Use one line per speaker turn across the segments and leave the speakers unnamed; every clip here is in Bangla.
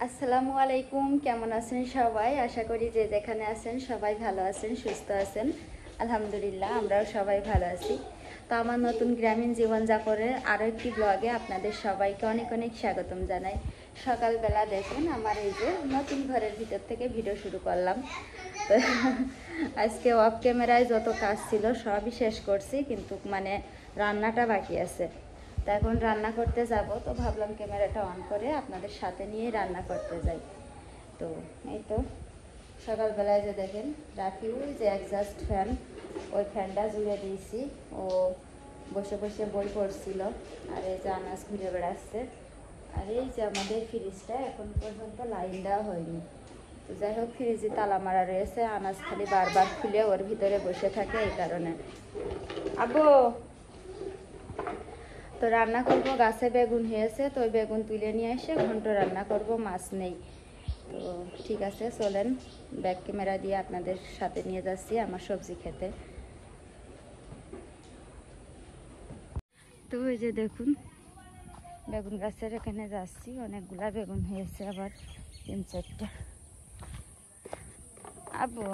আসসালামু আলাইকুম, কেমন আছেন সবাই? আশা করি যে যেখানে আছেন সবাই ভালো আছেন, সুস্থ আছেন। আলহামদুলিল্লাহ, আমরাও সবাই ভালো আছি। তো আমার নতুন গ্রামীণ জীবনযাপনের আরও একটি ব্লগে আপনাদের সবাইকে অনেক অনেক স্বাগতম জানাই। সকালবেলা দেখুন আমার এই যে নতুন ঘরের ভিতর থেকে ভিডিও শুরু করলাম। তো আজকে অফ ক্যামেরায় যত কাজ ছিল সবই শেষ করছি, কিন্তু রান্নাটা বাকি আছে। তো এখন রান্না করতে যাব, তো ভাবলাম ক্যামেরাটা অন করে আপনাদের সাথে নিয়ে রান্না করতে যাই। তো এই তো সকালবেলায় যে দেখেন রাখি ওই যে অ্যাডজাস্ট ফ্যান, ওই ফ্যানটা জুড়ে দিয়েছি। ও বসে বসে বই পড়ছিল, আর এই যে আনাজ ঘুরে বেড়াচ্ছে। আর এই যে আমাদের ফ্রিজটা এখন পর্যন্ত লাইন দেওয়া হয়নি। তো যাই হোক, ফ্রিজে তালা মারা রয়েছে, আনাজ খালি বারবার খুলে ওর ভিতরে বসে থাকে, এই কারণে। আব্বু, তো রান্না করব, গাছে বেগুন হয়েছে, তো ওই বেগুন তুলে নিয়ে এসে ঘন্ট রান্না করব, মাছ নেই। তো ঠিক আছে, চলেন ব্যাক ক্যামেরা দিয়ে আপনাদের সাথে নিয়ে যাচ্ছি আমার সবজি খেতে। তো ওই যে দেখুন বেগুন গাছের এখানে যাচ্ছি, অনেকগুলা বেগুন হয়েছে, আবার 3-4টা। আব্বু,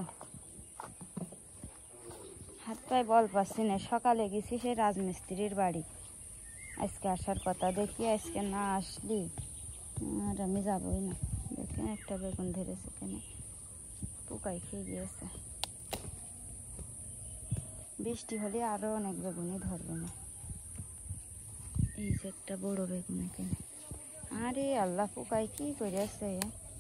হাত পায়ে বল পাচ্ছি না, সকালে গেছি সে রাজমিস্ত্রির বাড়ি, আজকে আসার কথা, দেখি আজকে না আসলি আর আমি যাবই না। দেখেন একটা বেগুন ধরেছে, এখানে পোকায় খেয়ে গিয়েছে। বৃষ্টি হলে আরো অনেক বেগুনই ধরবে না। এই যে একটা বড় বেগুন এখানে, আরে আল্লাহ, পোকায় কি করেছে।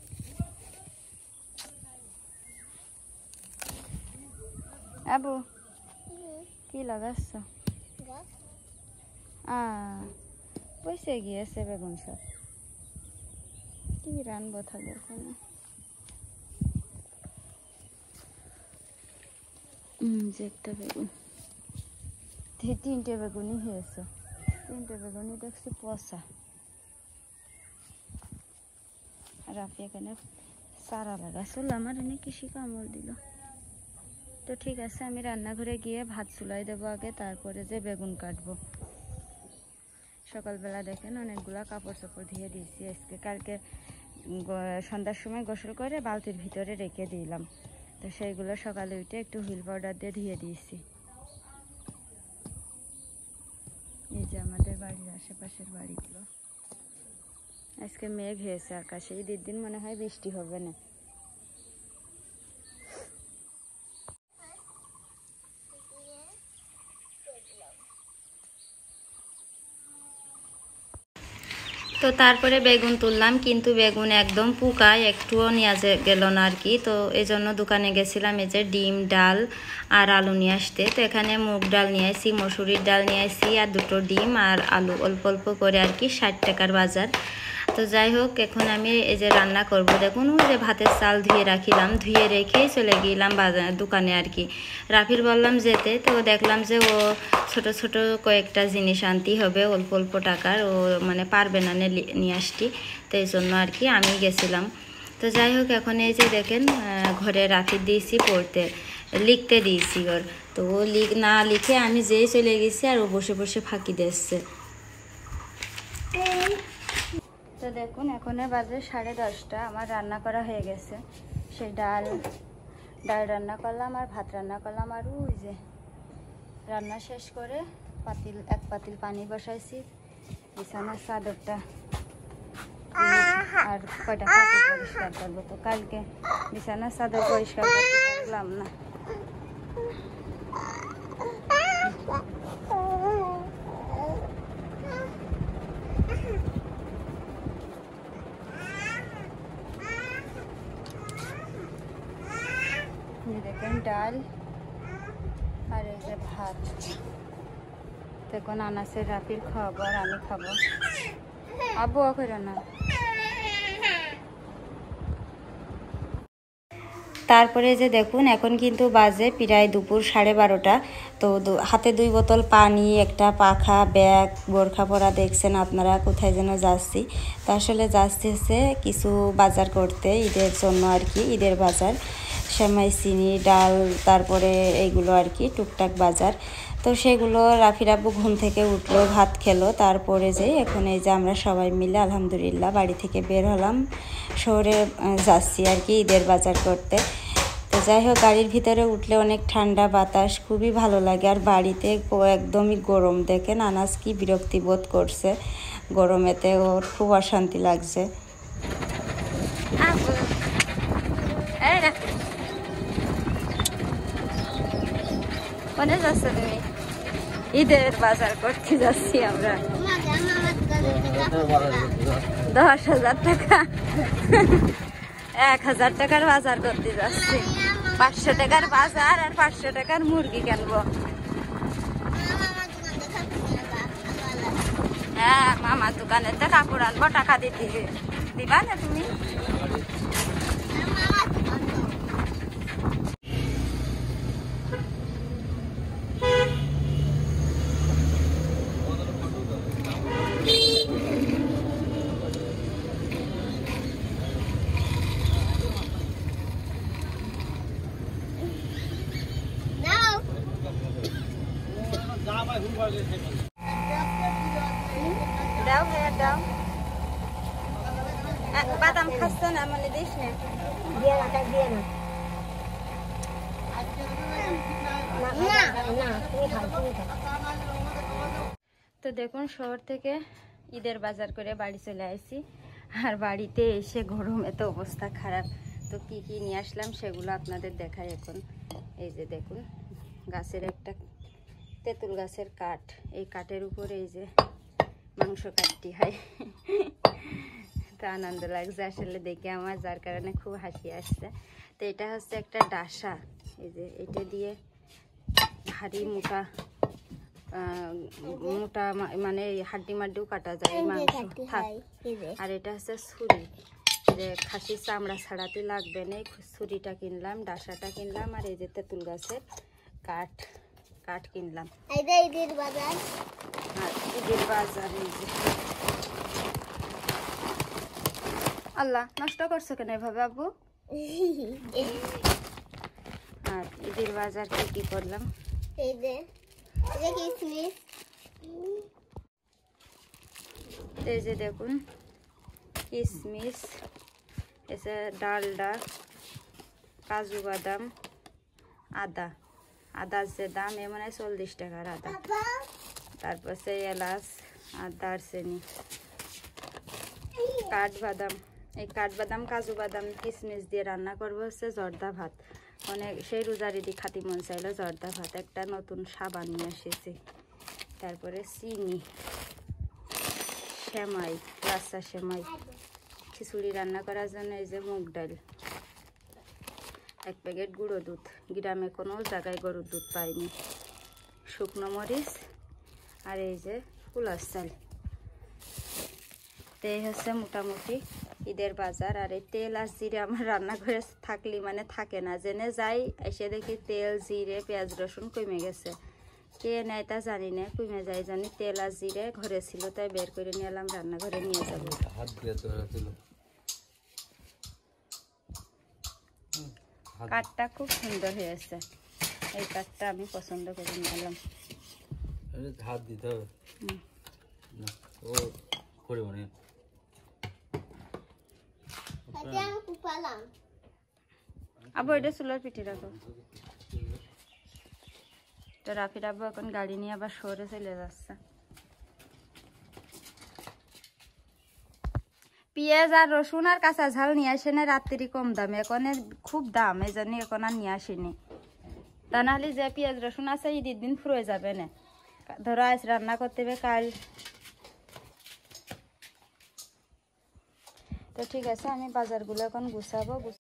আবু, কি লাগাচ্ছ? বসে গিয়েছে বেগুন সব, কি রানবো থাকবে ওখানে। যে একটা বেগুন, 3টে বেগুনই হয়েছে, 3টে বেগুনই দেখছি পচা। আর আপনি এখানে চারা লাগাচ্ছিল, আমার এনে কৃষি কামড় দিল। তো ঠিক আছে, আমি রান্নাঘরে গিয়ে ভাত চুলাই দেবো আগে, তারপরে যে বেগুন কাটবো। সকালবেলা দেখেন অনেকগুলা কাপড় চোপড় ধুয়ে দিয়েছি আজকে, কালকে সন্ধ্যার সময় গোসল করে বালতির ভিতরে রেখে দিলাম, তো সেইগুলো সকালে উঠে একটু হুইল পাউডার দিয়ে ধুয়ে দিয়েছি। এই যে আমাদের বাড়ির আশেপাশের বাড়িগুলো, আজকে মেঘ হয়েছে আকাশে, ঈদের দিন মনে হয় বৃষ্টি হবে না। তো তারপরে বেগুন তুললাম, কিন্তু বেগুন একদম পোকায়, একটুও নেওয়া গেল না আর কি। তো এই জন্য দোকানে গেছিলাম এই যে ডিম, ডাল আর আলু নিয়ে আসতে। তো এখানে মুগ ডাল নিয়ে আসি, মসুরির ডাল নিয়ে আসি, আর 2টো ডিম আর আলু, অল্প অল্প করে আর কি, 60 টাকার বাজার। তো যাই হোক, এখন আমি এই যে রান্না করব। দেখুন ওই যে ভাতের চাল ধুয়ে রাখিলাম, ধুয়ে রেখেই চলে গেলাম দোকানে আর কি। রাফির বললাম যেতে, তো দেখলাম যে ও ছোট ছোট কয়েকটা জিনিস আনতেই হবে, অল্প অল্প টাকার, ও পারবে না নিয়ে আসতে, তো এই জন্য আর কি আমি গেছিলাম। তো যাই হোক, এখন এই যে দেখেন ঘরে রাফি দিয়েছি পড়তে, লিখতে দিয়েছি ওর। তো ও না লিখে আমি যেই চলে গেছি, আর ও বসে বসে ফাঁকি দিচ্ছে। তো দেখুন এখন বাজে 10:30, আমার রান্না করা হয়ে গেছে। সেই ডাল রান্না করলাম আর ভাত রান্না করলাম, আর ওই যে রান্না শেষ করে এক পাতিল পানি বসাইছি, বিছানার চাদরটা আর কয়টা কাপড় পরিষ্কার করবো। তো কালকে বিছানার চাদর পরিষ্কার করতে পারলাম না। দেখেন ডাল আর এই যে ভাত, দেখুন আনাসের রাফির খাবো আর আমি খাবো। আব্বু করে না। তারপরে যে দেখুন এখন কিন্তু বাজে প্রায় দুপুর 12:30। তো হাতে 2 বোতল পানি, একটা পাখা, ব্যাগ, বোরখা পরা, দেখছেন আপনারা কোথায় যেন যাচ্ছি। তো আসলে যাচ্ছি হচ্ছে কিছু বাজার করতে, ঈদের জন্য আর কি, ঈদের বাজার, সেমাই, চিনি, ডাল, তারপরে এইগুলো আর কি টুকটাক বাজার। তো তো সেগুলো রাফির আব্বু ঘুম থেকে উঠলো, ভাত খেলো, তারপরে যে এখন এই যে আমরা সবাই মিলে আলহামদুলিল্লাহ বাড়ি থেকে বের হলাম, শহরে যাচ্ছি আর কি ঈদের বাজার করতে। তো যাই হোক, গাড়ির ভিতরে উঠলে অনেক ঠান্ডা বাতাস, খুবই ভালো লাগে। আর বাড়িতে একদমই গরম, দেখেন আনাজ কি বিরক্তি বোধ করছে গরমেতে, ওর খুব অশান্তি লাগছে। কোনে যাচ্ছ তুমি? ঈদের বাজার করতে যাচ্ছি আমরা। 10,000 টাকা, 1,000 টাকার বাজার করতে যাচ্ছি। 500 টাকার বাজার আর 500 টাকার মুরগি কিনবো। হ্যাঁ, মামার দোকানে তো কাপড় আনবো, টাকা দিতে দিবা না তুমি? দাও ভাইয়া দাও। বাদাম খাচ্ছে না মানে দিস না, দিয়ে না, দিয়ে না। তো দেখুন, শহর থেকে ঈদের বাজার করে বাড়ি চলে আসছি, আর বাড়িতে এসে গরম এত অবস্থা খারাপ। তো কি কি নিয়ে আসলাম সেগুলো আপনাদের দেখাই এখন। এই যে দেখুন, গাছের একটা তেঁতুল গাছের কাঠ, এই কাঠের উপরে এই যে মাংস কাটতে হয়। তো আনন্দ লাগছে আসলে দেখে আমার, যার কারণে খুব হাসি আসছে। তো এটা হচ্ছে একটা ডাসা, এই যে এটা দিয়ে ভারী মোটা মোটা মানে হাড্ডি মাড্ডিও কাটা যায় মাংস থাক। আর এটা হচ্ছে ছুরি, যে খাসির চামড়া ছাড়াতে লাগবে না, ছুরিটা কিনলাম, ডাসাটা কিনলাম, আর এই যে তেঁতুল গাছের কাঠ কিনলাম। ঈদের বাজার, আর ঈদের বাজার এই যে। আল্লাহ, নষ্ট করছো কেন এভাবে আব্বু? আর ঈদের বাজার কি করলাম, এই যে কিশমিশ, এই যে দেখুন কিশমিশ, এসে ডালডা, কাজু বাদাম, আদার যে দাম এমন 40 টাকার আদা, তারপর সে এলাচ আর দারচিনি, কাঠবাদাম। এই কাঠবাদাম, কাজু বাদাম, কিশমিশ দিয়ে রান্না করবো হচ্ছে জর্দা ভাত। অনেক সেই রোজারিদি খাতি মন চাইলো জর্দা ভাত। একটা নতুন সাবান নিয়ে এসেছি, তারপরে চিনি, সেমাই, রাস্তা সেমাই, খিচুড়ি রান্না করার জন্য এই যে মুগ ডাল, 1 প্যাকেট গুঁড়ো দুধ, গ্রামে কোনো জায়গায় গরুর দুধ পাইনি, শুকনো মরিচ, আর এই যে কুলার চাল। তো এই হচ্ছে মোটামুটি ঈদের বাজার। আর এই তেল আর জিরে আমার রান্নাঘরে থাকলে মানে থাকে না, জেনে যাই এসে দেখি তেল, জিরে, পেঁয়াজ, রসুন কমে গেছে। কে নেয় তা জানি না, কমে যায় জানি। তেল আর জিরে ঘরে ছিল, তাই বের করে নিয়ে এলাম, রান্নাঘরে নিয়ে যাবো। কাঠটা খুব সুন্দর হয়েছে, এই কাঠটা আমি পছন্দ করে নিয়ে এলাম। হাত দিতে হবে, আবু এটা চুলার পিঠে রাখো। তো রাফির আব্বু এখন গাড়ি নিয়ে আবার শহরে চলে যাচ্ছে। পেঁয়াজ আর রসুন আর কাঁচা ঝাল নিয়ে আসে না, রাত্রি কম দামে, এখন খুব দাম, এই জন্য এখন আর নিয়ে আসেনি। তা নাহলে যে পেঁয়াজ রসুন আছে ঈদের দিন ফুরয়ে যাবে না, ধরো আজ রান্না করতে হবে কাল। তো ঠিক আছে, আমি বাজারগুলো এখন গুছাবো।